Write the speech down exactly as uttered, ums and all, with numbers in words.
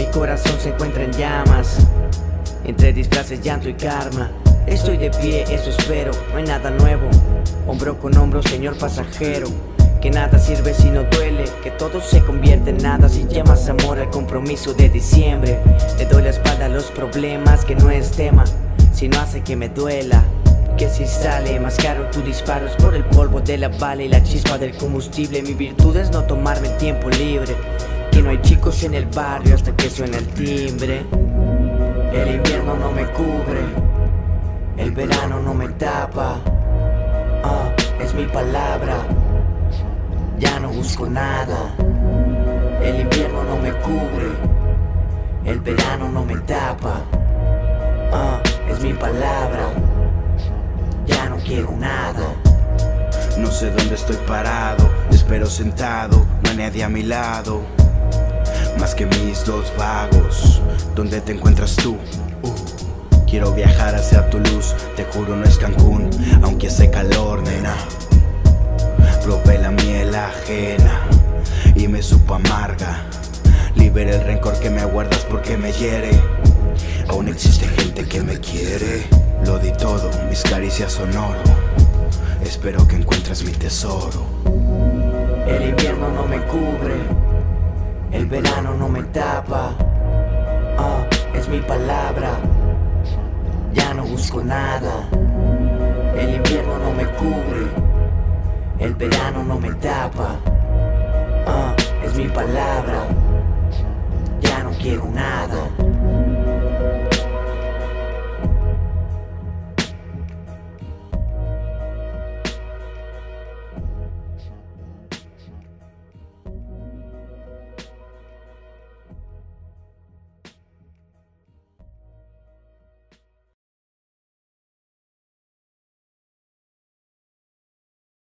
Mi corazón se encuentra en llamas, entre disfraces, llanto y karma. Estoy de pie, eso espero, no hay nada nuevo. Hombro con hombro, señor pasajero. Que nada sirve si no duele, que todo se convierte en nada si llamas amor al compromiso de diciembre. Le doy la espalda a los problemas, que no es tema, si no hace que me duela. Que si sale más caro tu disparo es por el polvo de la bala y la chispa del combustible. Mi virtud es no tomarme el tiempo libre, que no hay chicos en el barrio hasta que suena el timbre. El invierno no me cubre, el verano no me tapa. Ah, es mi palabra, ya no busco nada. El invierno no me cubre, el verano no me tapa. Ah, es mi palabra, ya no quiero nada. No sé dónde estoy parado, espero sentado, no hay nadie a mi lado, más que mis dos vagos. ¿Dónde te encuentras tú? Uh, quiero viajar hacia tu luz, te juro no es Cancún, aunque hace calor, nena. Probé la miel ajena y me supo amarga. Libera el rencor que me guardas porque me hiere. Aún existe gente que me quiere. Lo di todo, mis caricias son oro. Espero que encuentres mi tesoro. El invierno no me cubre, el verano no me tapa. Ah, es mi palabra, ya no busco nada. El invierno no me cubre, el verano no me tapa. Ah, es mi palabra, ya no quiero nada.